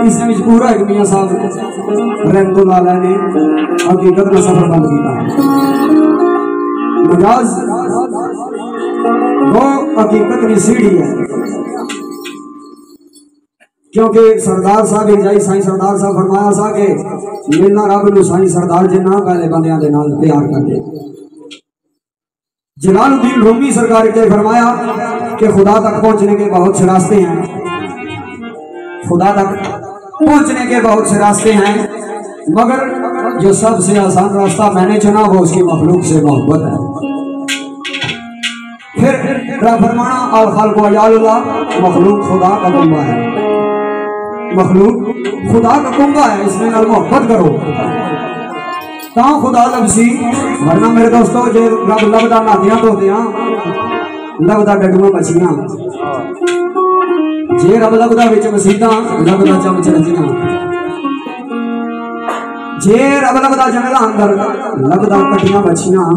इसने पूरा एक मियां साहब रहमतुल्लाह अलैह ने हकीकत में सफर बंद किया। मजाज वो हकीकत की सीढ़ी है, क्योंकि सरदार साहब एक जाई साईं सरदार साहब फरमाया सा कि मिलना रब नूं साईं सरदार जिन्ना पहले बंदियां दे नाल प्यार करदे। जलालुद्दीन रूमी सरकार के फरमाया कि खुदा तक पहुंचने के बहुत से रास्ते हैं, खुदा तक पहुंचने के बहुत से रास्ते हैं, मगर जो सबसे आसान रास्ता मैंने चुना वो उसकी मखलूक से मोहब्बत है। फिर फरमाना और खालिक़ अयालुल्लाह, मखलूक खुदा का कुंबा है, मखलूक खुदा का कुंबा है, इसमें नाल मोहब्बत करो ता खुदा लभसी। वरना मेरे दोस्तों जे रब लभदा नादियां धोदियां लभदा डडूआं मछियां, जे रब लभदा विच मसीतां लभदा चमच रजियां, जे रब लभदा जंगलां अंदर लभदा कटियां मछियां,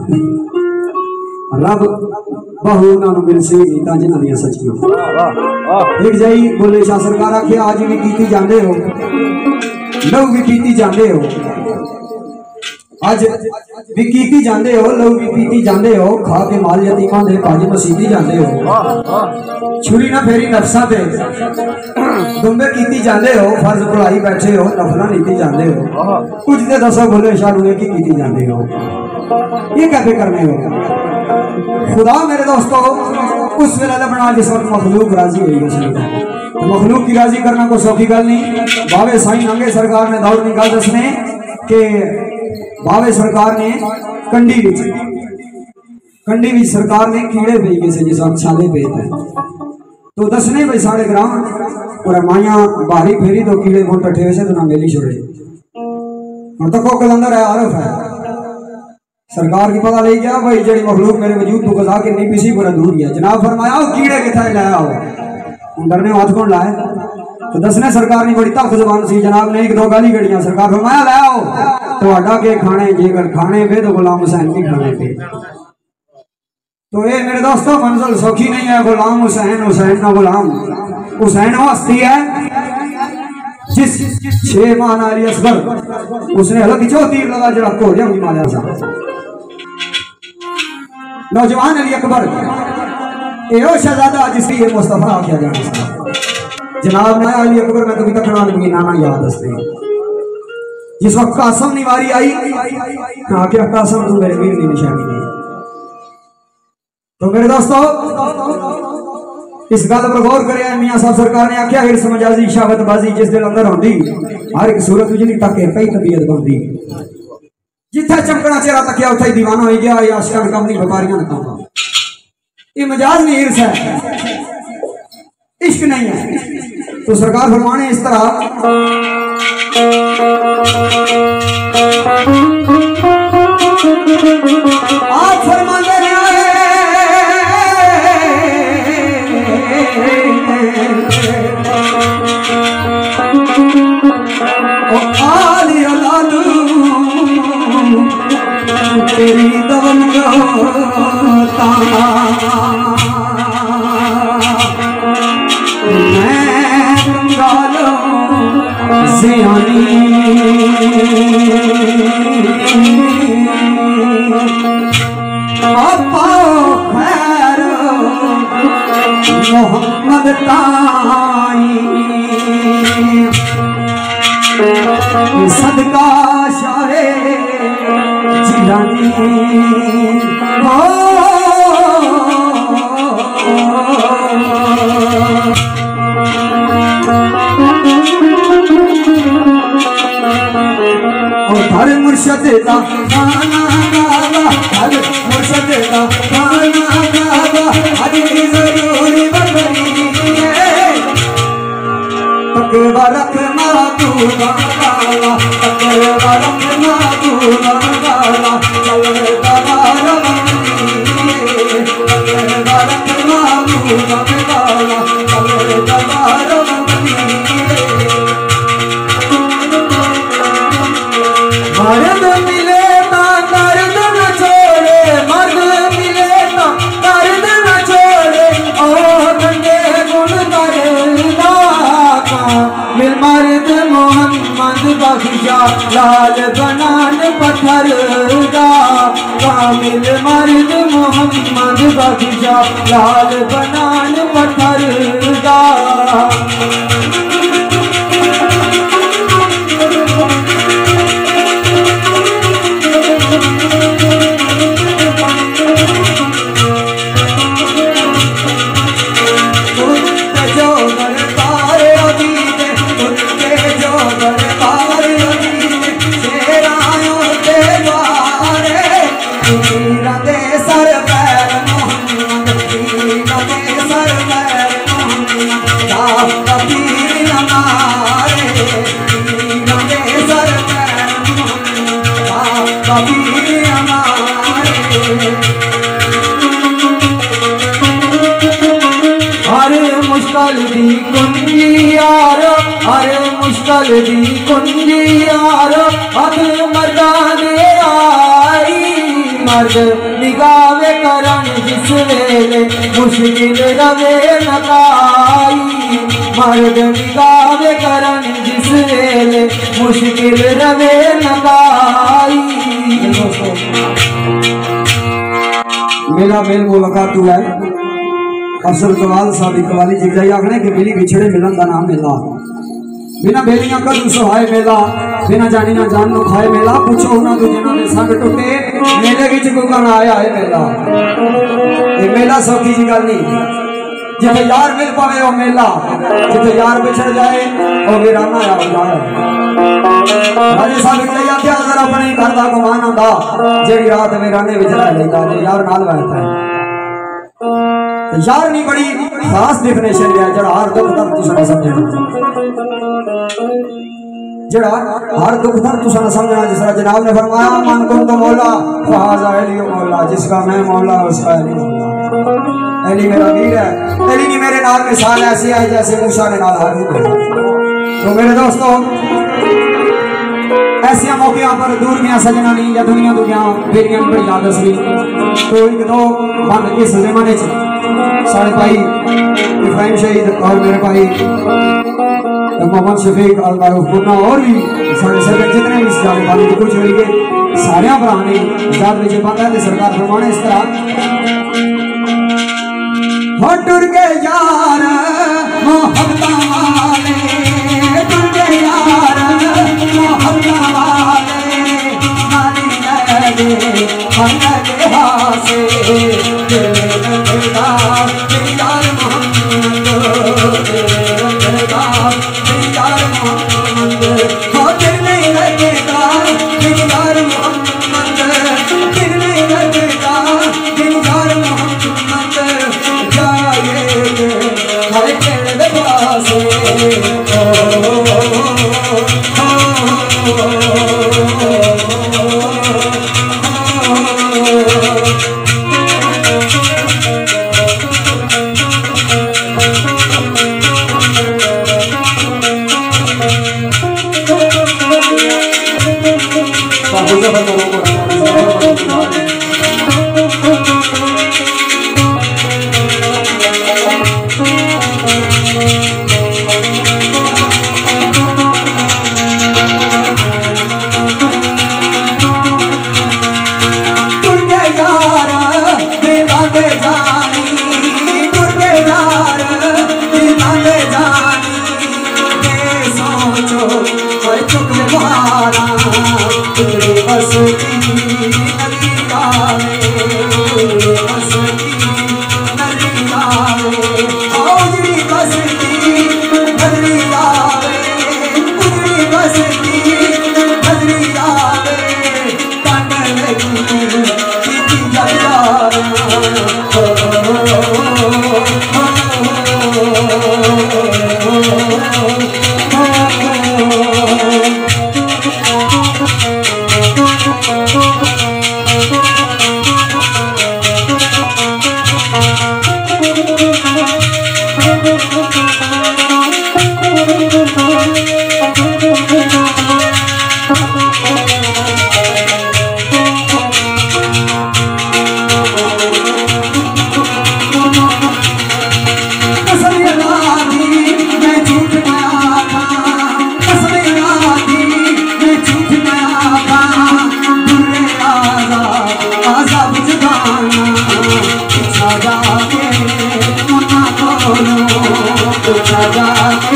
रब बहु उन्होंने मिल सी नीता जिन्हां दियां सच्चियां। एक जाई बोले शाह सरकार आखे आज भी कीती जांदे हो, लहू भी पीती जांदे हो, आज भी कीती जांदे हो, लहू भी पीती जांदे हो, खा के माल यतीमां दे भज मसीती जांदे हो, छुरी ना फेरी नफसां ते दुंबे कीती जांदे हो, फर्ज भुलाई बैठे हो, नफलां नीती जांदे हो, कुछ दे दसो बोले शाह नूं की कीती जांदे हो, ये कैसे करने हो। खुदा मेरे दोस्तों उस वेले लबना जिस वक्त मखलूक राजी हुई है, तो मखलूक की राजी करना कोई सौखी गल नहीं। बावे साईं नंगे सरकार ने दौड़ निकाल दसने के बावे सरकार ने कंडी विच सरकार ने कीड़े पे गए जिस वक्त छाले पे थे, तो दसने भाई साढ़े ग्राम और माइया बाहरी फेरी तो कीड़े बहुत टठे हुए से तो ना मेली छोड़े हम तो को कलंदर है आरफ है। सरकार की पता ले गया भाई जड़ी मखलूक मेरे वजूद तो गजा के नहीं पीसी पूरा दूर गया। जनाब फरमाया कीड़े किथे लाया हो डरने हाथ कौन लाए, तो दसने सरकार ने बड़ी तख्त जुबान सी, जनाब ने एक दो गाली गड़ियां, सरकार फरमाया लाओ तो आडा के खाने जेकर खाने पे तो गुलाम हुसैन भी खाने पे। तो ये मेरे दोस्तों मंजिल सौखी नहीं है, गुलाम हुसैन हुसैन ना गुलाम हुसैन वो हस्ती है जिस 6 माह अली असगर उसने अलग जो तीर लगा जरा घोड़ियां भी मारा सा। नौजवान अली अकबर यो शहजादा जिसकी ये मुस्तफा आख्या जाना जनाब ने अली अकबर में कभी तक लगी नाना याद हस्ते। जिस वक्त कासम निवारी आई आख्या कासम तू मेरे वीर की निशानी नहीं। तो मेरे दोस्तों इस गल पर गौर करे मियां साहब सरकार ने आख्या हिरस मजाजी शावतबाजी जिस दिल अंदर होंदी हर एक सूरत बिजली तक कई तबीयत बनती। जिथे चमकना चेहरा तकिया उथे दीवाना हो गया, या आशिकां कम नहीं व्यापारियां का काम। ये मजाज नहीं हिरस है, इश्क नहीं है। तो सरकार फरमाने इस तरह आप फरमाते तेरी दवन रोता मैं कंगालो ज़ियानी आपा खैर मोहम्मद ताई सदका शारे जिलानी हर मुर्शद का गाना गावा, हर मुर्शद का गाना गावा, हर जरूरी बदली है तकवा रखना तू गावा, तकवा रखना तू गावा, चल दवार बंदी तकवा रखना तू गावा, चल दवार बंदी। मर्द मिले ना दर्द न छोड़े, मर्द मिले ना दर्द न छोड़े, और गंदे गुण मरदा का मिल मर बख्शा लाल बनान पत्थर दा कामिल मर्द मोहम्मद बख्शा लाल बनान पत्थर दा मुश्किल दी कुंजी यार अरे मुश्किल दी कुंजी यार अद मर्दाने आई मर्द निगावे करन जिस वेले मुश्किल रवे नकाई मर्द निगावे करन जिस वेले मुश्किल रवे नकाई। मेरा मेल मुलाकात हुआ है अफसर कवाल साहब कवाली जी जाई आखने कि मिली बिछड़े मिलन का नाम मेला बिना बेलियां कदू सहाय मेला बिना जानी ना जान नो खाए मेला पूछो उन्होंने तो जिन्होंने संग टुटे मेले विच कोई गाना आया है मेला ये मेला सौखी जी गल नहीं जिथे यार मिल पावे वो मेला जिथे यार बिछड़ जाए वो वीराना आ जाए। राजे साहब जी आख्या अगर अपने घर का गुमान आंदा जेड़ी रात वीराने विच रह लेंदा यार नाल बैठता है यार नहीं बड़ी खास डेफिनेशन है जरा हर दुख दर्द तुसा समझना जरा हर दुख दर्द तुसा समझना जिस तरह जनाब ने फरमाया मन कुन तो मौला फहाजा एलियो मौला जिसका मैं मौला उसका एली एली मेरा वीर है एली की मेरे नाल मिसाल ऐसी है जैसे मूसा ने नाल हारून है। तो मेरे दोस्तों ऐसे मौके पर दूर गया सजना नहीं या दुनिया तो गया बेरियां बड़ी याद असली तो एक दो बंद इस जमाने च सारे भाई इब्राहिम शहीद और मेरे भाई मोहम्मद शफीक अल मारूफ मुन्ना और भी सारे सर्जन जितने भी इस जाने वाले कुछ हुई है सारे भरा ने याद में बंद है सरकार फरमाने इस तरह टुर के यार मोहब्बत वाले टुर के यार मोहब्बत वाले नाली ले हर के हासे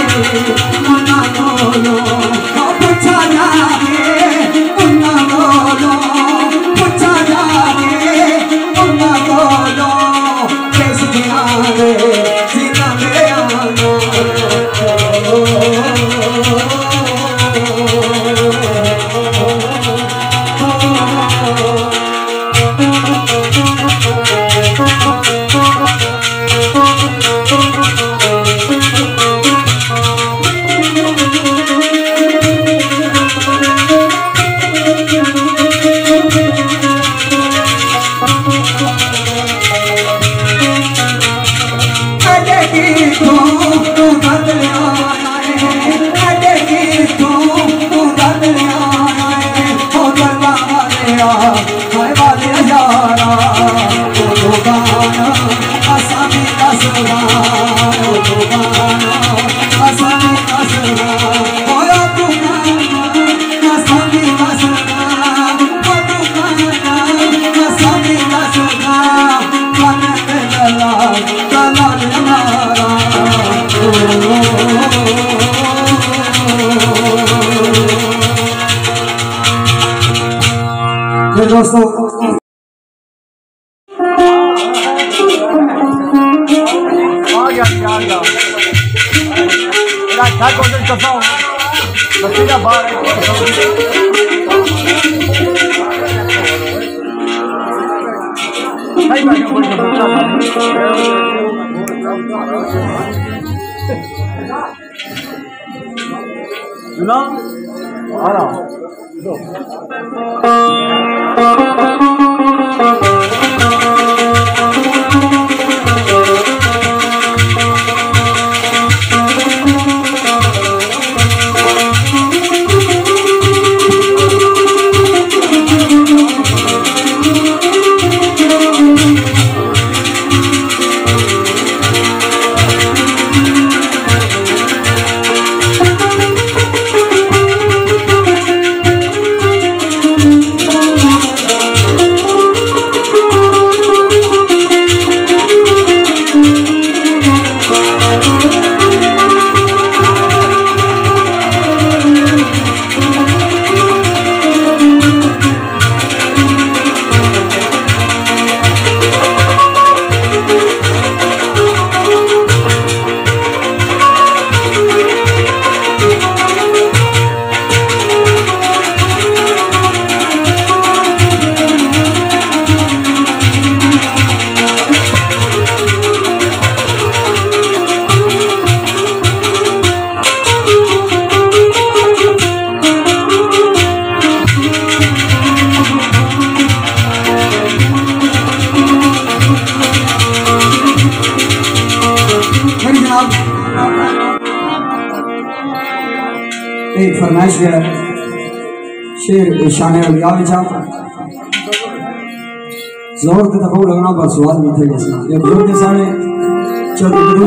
उन्ना बोलो पूछा जाए उन्ना बोलो पूछा जाए उन्ना बोलो कैसे जियावे जीना मेरा दोस्तों आ गया क्या कोशिश करता हूँ बच्चे बाहर सुना आ रहा एक फरमाइश है शेर शान अलिया विचा जोर के तको लगना बस सवाल नहीं थे जैसा ये बुजुर्ग के सारे चौधरी गुरु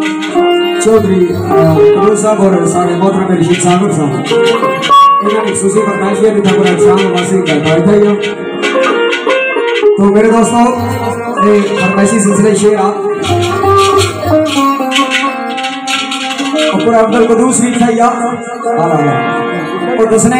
साहब और सारे मोहतरम रशीद सागर साहब इन्होंने एक सूसी फरमाइश है कि पूरा शाम वासी कर पाए थे। तो मेरे दोस्तों ये फरमाइशी सिलसिले शेर पूरा अब्दुल कुदूस भी था और उसने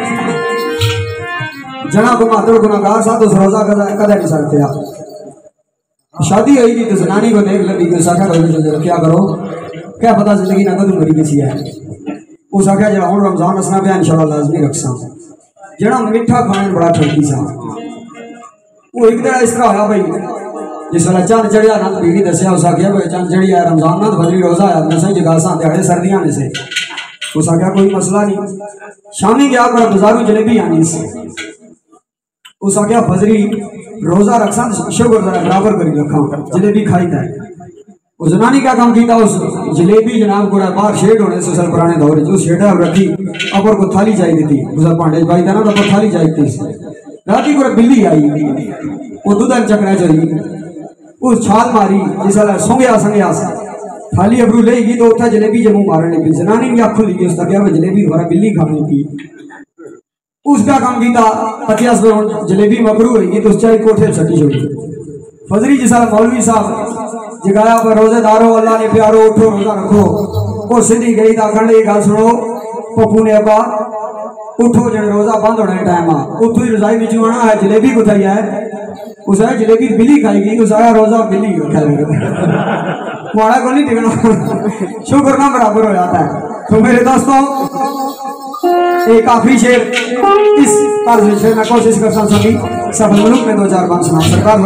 जना को मात्र गुनाहगार साथ उस रोजा कदा नहीं सकते आप शादी होगी तो जनानी को देख लगी तो साखा क्या करो क्या पता जिंदगी ना कदू मरी किसी है उस आख्या जरा हूँ रमजान असना पे इंशाल्लाह लाजमी रखसा जरा मिठा खाने बड़ा ठंडी सा वो एक तरह इस तरह होया भाई जिस वेला चंद चढ़िया ना बीड़ी दसिया उस आख्या भाई चंद चढ़िया रमजान ना फजरी रोजा है मैं सही जगह सा दिहाड़े सर्दियां ने से उस आख्या कोई मसला नहीं शामी गया पर बाजारू जलेबी आनी से उस आख्या फजरी रोजा रखसा शुगर जरा बराबर करी रखा जलेबी खाई था उस जनानी क्या काम किया उस जलेबी जनाब को बाहर शेड होने से सर पुराने दौर जो शेड रखी अपर को थाली चाहिए थी उस पांडे भाई था ना तो थाली चाहिए थी राती को बिल्ली आई वो दूध चकरा चाहिए उस छाल मारी जिस सोंगया संगया थाली अबरू लेगी तो उठा जलेबी जमू मारने की जनानी भी आँख खुली उसका क्या जलेबी दोबारा बिल्ली खाने की उसका काम किया 50 जलेबी मकरू होगी तो चाहे कोठे छठी छोड़ी फजरी जिस मौलवी साहब जगाया पर रोजेदारो अल्लाह ने प्यारो उठो रोजा रखो वो सीधी गई तो आखन लगी गल सुनो पप्पू ने अब्बा उठो जन रोजा बंद होने टाइम आ उठो ही रजाई बिचू आना है जलेबी कुछ है उस जलेबी बिल्ली खाएगी उस रोजा बिल्ली खाएगी माड़ा को नहीं टिकना शुक्र ना बराबर हो जाता है। तो मेरे दोस्तों एक काफी शेर इस तर्ज से मैं कोशिश करता हूँ सभी सफल मुल्क में 2-4 बार सुना सरकार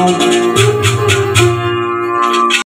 धन्यवाद।